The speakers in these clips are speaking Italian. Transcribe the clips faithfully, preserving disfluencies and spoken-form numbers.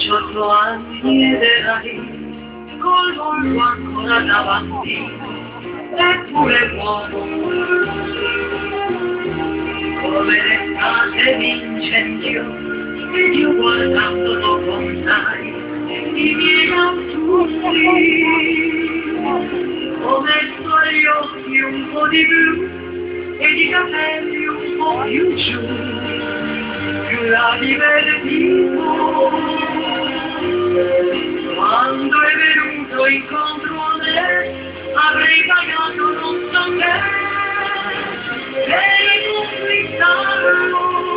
diciotto anni ed erai col volto ancora davanti, eppure uomo, come l'estate d'incendio, ed io guardando lo contai i miei autunni, ho messo agli occhi un po' di blu ed i capelli un po' più giù, più la divertito. Quando è venuto incontro a me, avrei pagato non so che, per conquistarlo.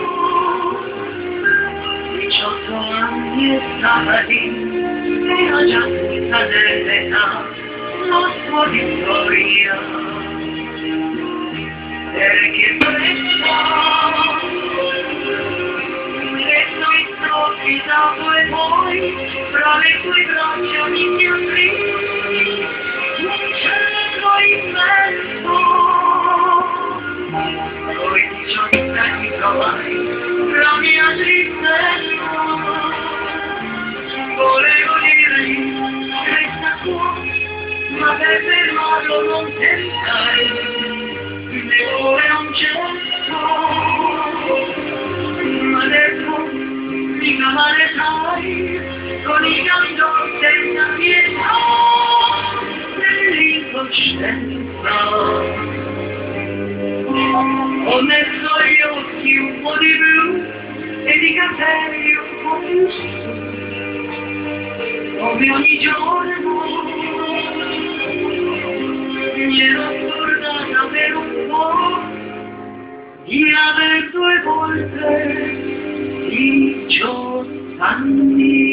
Diciotto anni e stava lì, era già tutta nell'età, la sua vittoria. Perché presta, resto improvvisato e poi, fra le tue braccia mi ti aprì, un cielo immenso. Poi diciotto anni trovai la mia tristezza, volevo dirgli, resta qua, ma per fermarlo non tentai. Ora un gesto, ma adesso mi amarerai con i canto senza pietà nell'incoscienza. Ho messo agli occhi un po' di blu ed i capelli un po' più su, come ogni giorno mi ero scordata per un po' di aver due volte diciotto anni.